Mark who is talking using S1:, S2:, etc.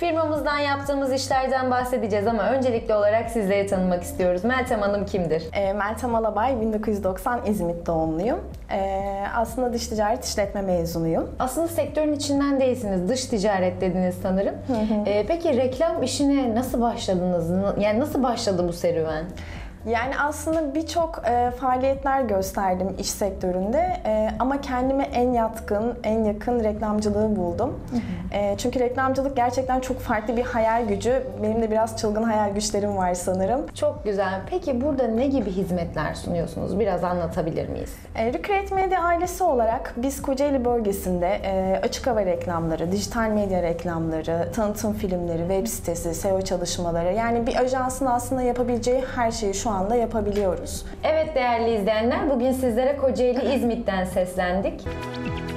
S1: Firmamızdan yaptığımız işlerden bahsedeceğiz ama öncelikli olarak sizleri tanımak istiyoruz. Meltem Hanım kimdir?
S2: Meltem Alabay, 1990 İzmit doğumluyum. Aslında dış ticaret işletme mezunuyum.
S1: Aslında sektörün içinden değilsiniz. Dış ticaret dediniz sanırım. Peki reklam işine nasıl başladınız? Yani nasıl başladı bu serüven?
S2: Yani aslında birçok faaliyetler gösterdim iş sektöründe ama kendime en yatkın, en yakın reklamcılığı buldum. Çünkü reklamcılık gerçekten çok farklı bir hayal gücü. Benim de biraz çılgın hayal güçlerim var sanırım.
S1: Çok güzel. Peki burada ne gibi hizmetler sunuyorsunuz? Biraz anlatabilir miyiz?
S2: Recreate Media ailesi olarak biz Kocaeli bölgesinde açık hava reklamları, dijital medya reklamları, tanıtım filmleri, web sitesi, SEO çalışmaları, yani bir ajansın aslında yapabileceği her şeyi şu anda yapabiliyoruz.
S1: Evet değerli izleyenler, bugün sizlere Kocaeli İzmit'ten seslendik.